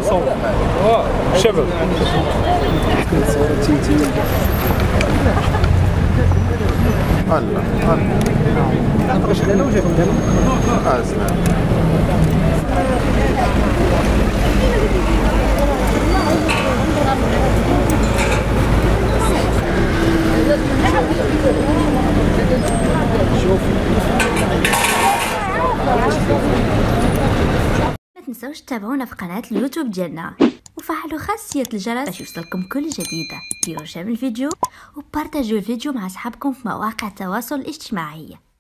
صور شباب هلا أسلم. ما تنسوش تتابعونا في قناة اليوتيوب ديالنا وفعلوا خاصية الجرس باش يوصلكم كل جديدة. ديروا شير الفيديو وبارتاجيو الفيديو مع اصحابكم في مواقع التواصل الاجتماعي.